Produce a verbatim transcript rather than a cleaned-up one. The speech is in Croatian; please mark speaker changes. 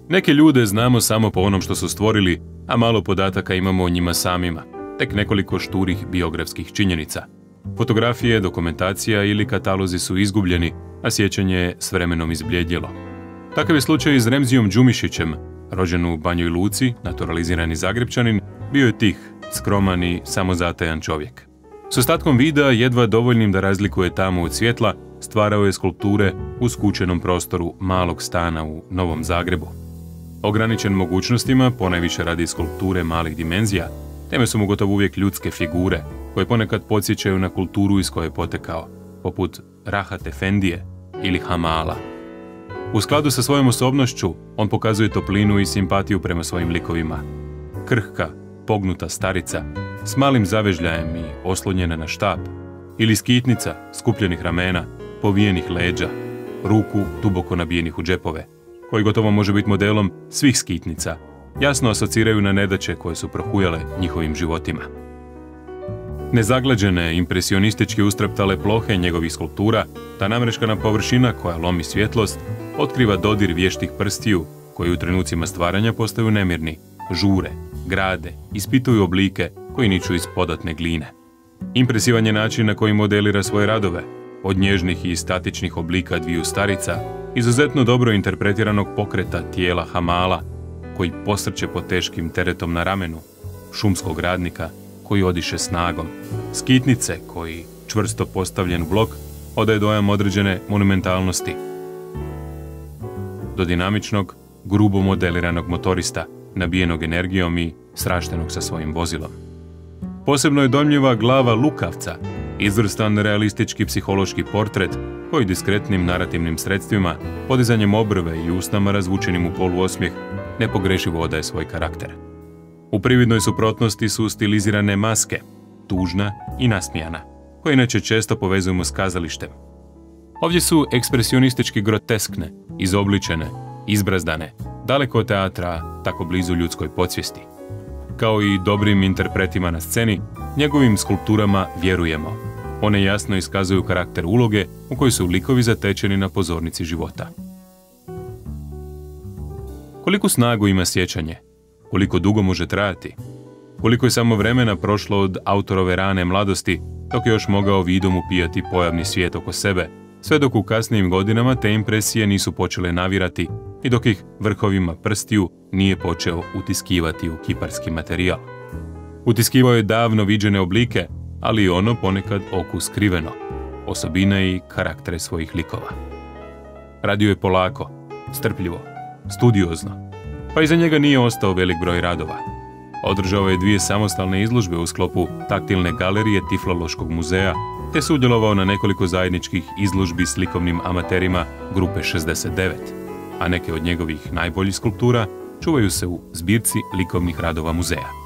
Speaker 1: Neke ljude znamo samo po onom što su stvorili, a malo podataka imamo o njima samima, tek nekoliko šturih biografskih činjenica. Fotografije, dokumentacija ili katalozi su izgubljeni, a sjećanje je s vremenom izbljedjelo. Takav je slučaj i s Remzijom Đumišićem, rođen u Banjoj Luci, naturalizirani Zagrebčanin, bio je tih, skroman i samozatajan čovjek. S ostatkom videa, jedva dovoljnim da razlikuje tamu od svjetla, stvarao je skulpture u skučenom prostoru malog stana u Novom Zagrebu. Ograničen mogućnostima, ponajviše radi skulpture malih dimenzija, teme su mu gotovo uvijek ljudske figure, koje ponekad podsjećaju na kulturu iz koje je potekao, poput Rahat Efendije ili Hamala. U skladu sa svojom osobnošću, on pokazuje toplinu i simpatiju prema svojim likovima. Krhka, pognuta starica, s malim zavežljajem i oslonjena na štap, ili skitnica skupljenih ramena, povijenih leđa, ruku duboko nabijenih u džepove, koji gotovo može biti modelom svih skitnica, jasno asociraju na nedaće koje su prohujale njihovim životima. Nezaglađene, impresionistički ustreptale plohe njegovih skulptura, ta namreškana površina koja lomi svjetlost, otkriva dodir vještih prstiju, koji u trenucima stvaranja postaju nemirni, žure, grade, ispituju oblike koji niču iz podatne gline. Impresivan je način na koji modelira svoje radove, od nježnih i statičnih oblika dviju starica, izuzetno dobro interpretiranog pokreta tijela Hamala, koji posrće pod teškim teretom na ramenu, šumskog radnika koji odiše snagom, skitnice koji, čvrsto postavljen blok, odaje dojam određene monumentalnosti, do dinamičnog, grubo modeliranog motorista, nabijenog energijom i sraštenog sa svojim vozilom. Posebno je dojmljiva glava lukavca, izvrstan realistički psihološki portret koji diskretnim narativnim sredstvima, podizanjem obrve i usnama razvučenim u poluosmijeh, nepogrešivo odaje svoj karakter. U prividnoj suprotnosti su stilizirane maske, tužna i nasmijana, koje inače često povezujemo s kazalištem. Ovdje su ekspresionistički groteskne, izobličene, izbrazdane, daleko od teatra, tako blizu ljudskoj podsvijesti. Kao i dobrim interpretima na sceni, njegovim skulpturama vjerujemo. One jasno iskazuju karakter uloge u kojoj su likovi zatečeni na pozornici života. Koliko snagu ima sjećanje? Koliko dugo može trajati? Koliko je samo vremena prošlo od autorove rane mladosti, dok je još mogao vidom upijati pojavni svijet oko sebe, sve dok u kasnijim godinama te impresije nisu počele navirati i dok ih vrhovima prstiju nije počeo utiskivati u kiparski materijal. Utiskivao je davno viđene oblike, ali i ono ponekad oku skriveno, osobine i karaktere svojih likova. Radio je polako, strpljivo, studiozno, pa iza njega nije ostao velik broj radova. Održao je dvije samostalne izložbe u sklopu taktilne galerije Typhlološkog muzeja, te sudjelovao na nekoliko zajedničkih izložbi s likovnim amaterima grupe šezdeset devet, a neke od njegovih najboljih skulptura čuvaju se u zbirci likovnih radova muzeja.